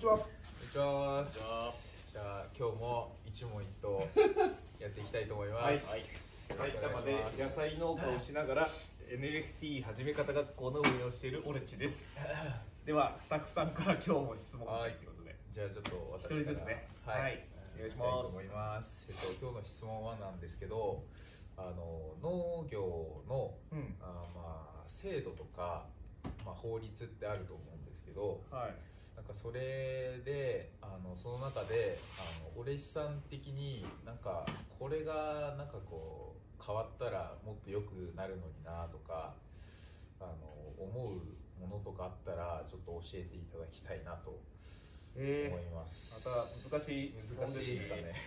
ちは。 こんにちは。じゃあ今日も一問一答やっていきたいと思います。 はい。埼玉で野菜農家をしながら NFT 始め方学校の運営をしているオレッチです。ではスタッフさんから今日も質問がということで、 じゃあちょっと私から一人ずつね。はい。お願いします。 と思います。今日の質問はなんですけど、農業の、制度とか、法律ってあると思うんですけど、なんかそれでその中でオレシさん的になんかこれがなんかこう変わったらもっと良くなるのになとか思うものとかあったらちょっと教えていただきたいなと思います。 また難しいですかね。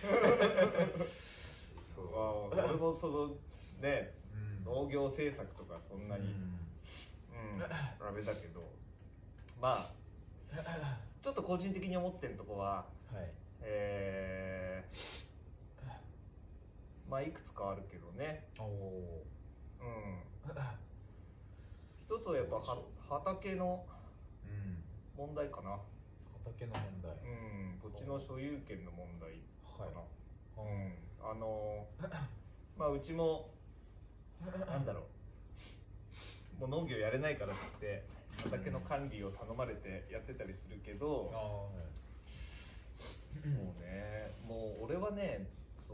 俺もそのね、農業政策とかそんなにダメだけど、ちょっと個人的に思ってるところは、いくつかあるけどね。一つはやっぱ畑の問題かな。 畑の問題。 土地の所有権の問題かな。うちもなんだろう、もう農業やれないからっつって畑の管理を頼まれてやってたりするけど、そうね、もう俺はね、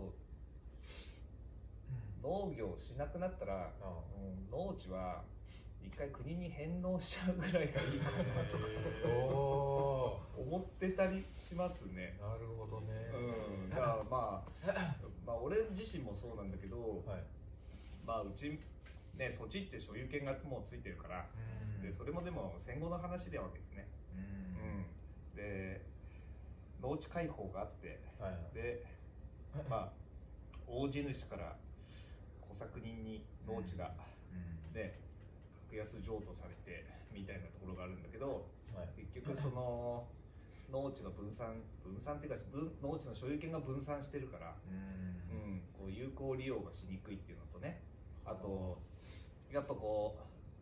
農業しなくなったら農地は一回国に返納しちゃうぐらいがいいかなとか思ってたりしますね。 なるほどね。 だから俺自身もそうなんだけど、うちね、土地って所有権がもうついてるから、でそれもでも戦後の話でわけでね。で農地開放があって、で大地主から小作人に農地がね、格安譲渡されてみたいなところがあるんだけど、結局その農地の分散っていうか農地の所有権が分散してるから、こう有効利用がしにくいっていうのとね、あとやっぱこ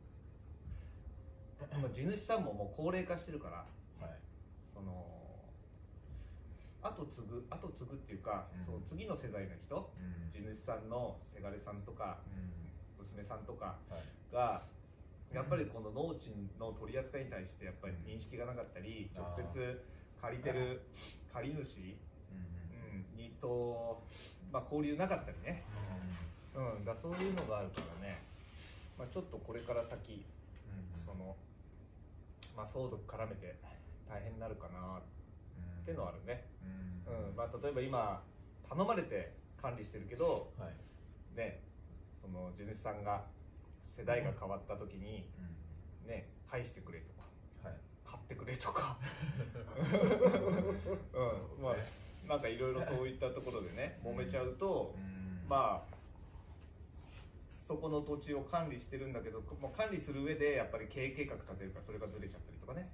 う地主さんももう高齢化してるから、その後継ぐっていうか、その次の世代の人、地主さんのせがれさんとか、娘さんとかがやっぱりこの農地の取り扱いに対してやっぱり認識がなかったり、直接借りてる借り主にと交流なかったりね、だそういうのがあるからね、ちょっとこれから先その相続絡めて大変になるかなってのはあるね。例えば今頼まれて管理してるけど、ね、その地主さんが世代が変わった時に、ね、返してくれとか、買ってくれとかなんかいろいろそういったところでね揉めちゃうと、そこの土地を管理してるんだけど、もう管理する上でやっぱり経営計画立てるからそれがずれちゃったりとかね。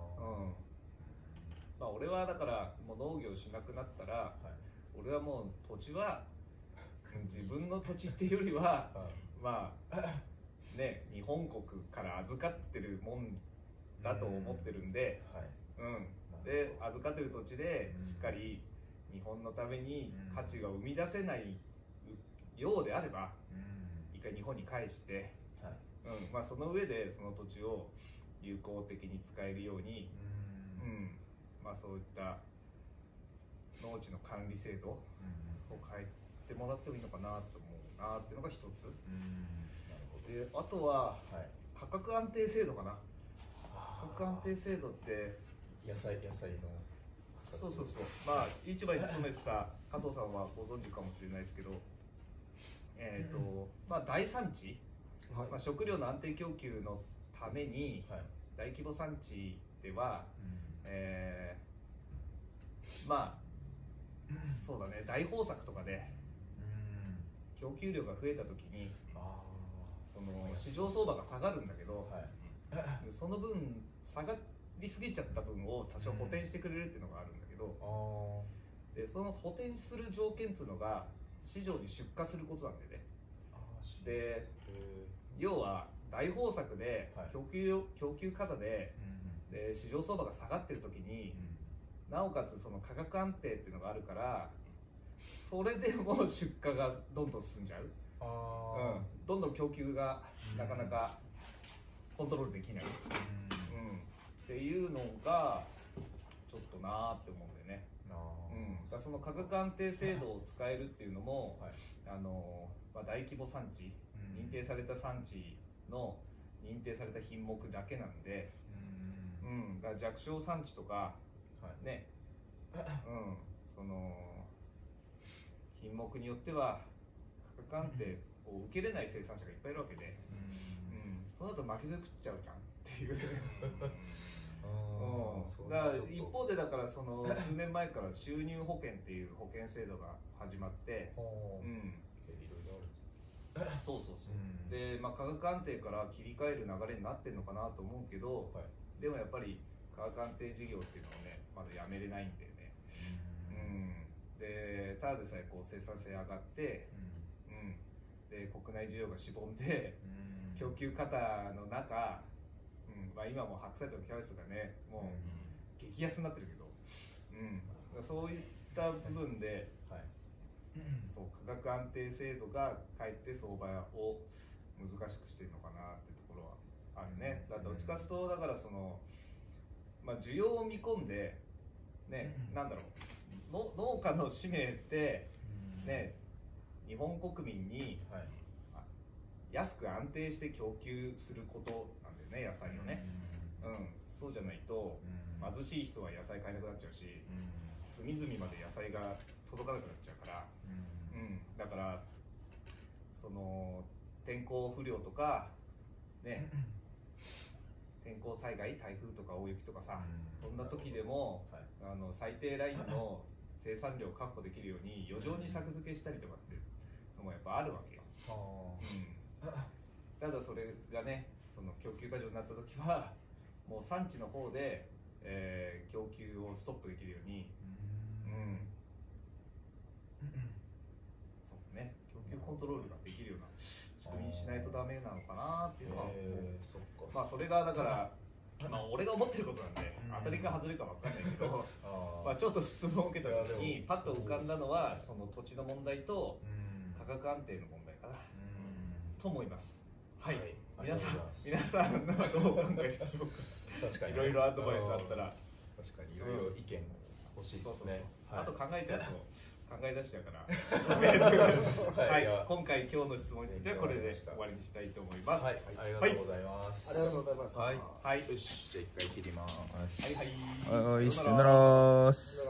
俺はだからもう農業しなくなったら、俺はもう土地は自分の土地っていうよりはね、日本国から預かってるもんだと思ってるんで、で預かってる土地でしっかり日本のために価値が生み出せないようであれば一回日本に返して、その上でその土地を有効的に使えるように、そういった農地の管理制度を変えてもらってもいいのかなと思うなっていうのが一つ。であとは価格安定制度かな。価格安定制度って野菜のそう市場に勤めてた加藤さんはご存知かもしれないですけど、大産地、食料の安定供給のために、大規模産地では、そうだね、大豊作とかで供給量が増えた時にその市場相場が下がるんだけど、その分下がりすぎちゃった分を多少補填してくれるっていうのがあるんだけど、でその補填する条件っていうのが市場に出荷することなんでね。で要は大豊作で供給過多で、市場相場が下がってる時に、 なおかつその価格安定っていうのがあるから、それでも出荷がどんどん進んじゃう。どんどん供給がなかなかコントロールできない、っていうのがちょっとなーって思うんだよね。だからその価格安定制度を使えるっていうのも、大規模産地、認定された産地の認定された品目だけなんで、だから弱小産地とか、ね、その品目によっては価格安定を受けれない生産者がいっぱいいるわけで、そうなると負けず食っちゃうじゃんっていう。だから一方でだからその数年前から収入保険っていう保険制度が始まって、そうそうそう、で、価格安定から切り替える流れになってるのかなと思うけど、でもやっぱり価格安定事業っていうのをねまだやめれないんだよね。でただでさえこう生産性上がって、で国内需要がしぼんで、供給過多の中、今も白菜とかキャベツがねもう激安になってるけど、そういった部分で、そう価格安定制度がかえって相場を難しくしてるのかなってところはあるね。だからどっちかというとだからその、需要を見込んでね、なんだろう、農家の使命ってね、日本国民に安く安定して供給することなんだよね、野菜をね。そうじゃないと貧しい人は野菜買えなくなっちゃうし、隅々まで野菜が届かなくなっちゃうから、だからその天候不良とかね、天候災害、台風とか大雪とかさ、そんな時でも、最低ラインの生産量を確保できるように余剰に作付けしたりとかっていうのもやっぱあるわけよ。ただそれがね、その供給過剰になった時はもう産地の方で、供給をストップできるように、そうね、供給コントロールができるような仕組みにしないとダメなのかなっていうのは思う。それがだから俺が思ってることなんで、当たりか外れか分かんないけどちょっと質問を受けた時にパッと浮かんだのはその土地の問題と価格安定の問題かなと思います。はい、皆さんはどうお考えでしょうか。確かにいろいろアドバイスあったら、 確かにいろいろ意見欲しいですね。 あと考えたやつを考え出しだからはい、今日の質問についてはこれで終わりにしたいと思います。 はい、ありがとうございます。 ありがとうございます。 はい、よし、じゃあ一回切ります。 はい、さよなら。